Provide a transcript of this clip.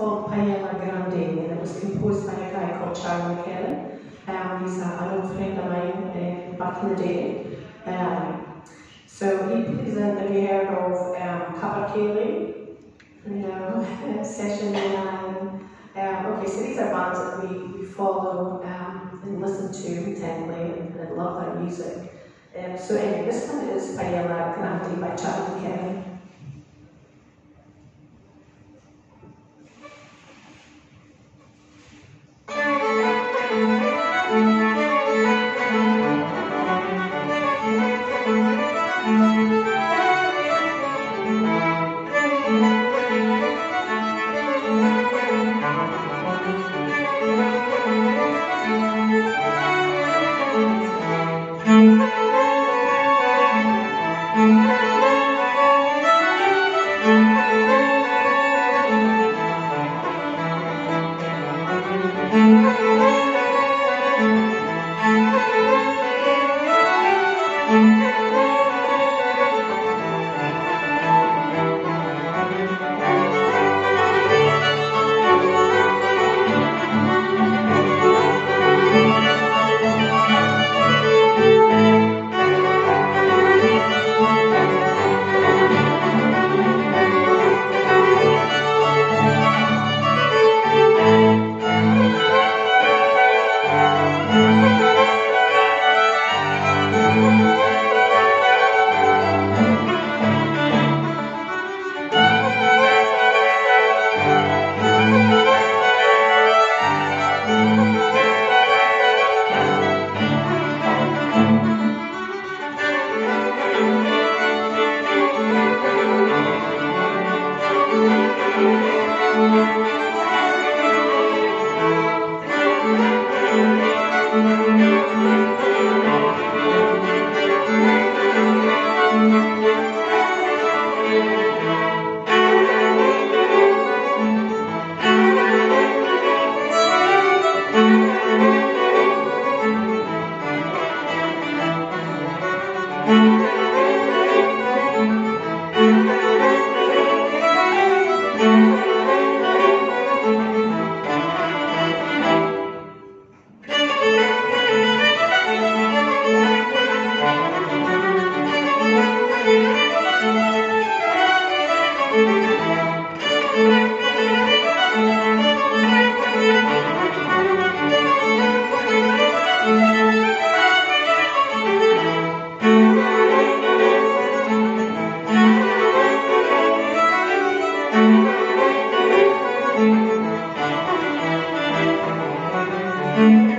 called Grande, and it was composed by a guy called McKerron. He's an old friend of mine back in the day. So he plays in, have you heard of Capercaillie? No, Session 9. Okay, so these are bands that we follow and listen to intently and love their music. So anyway, this one is Grande by McKerron. Thank you.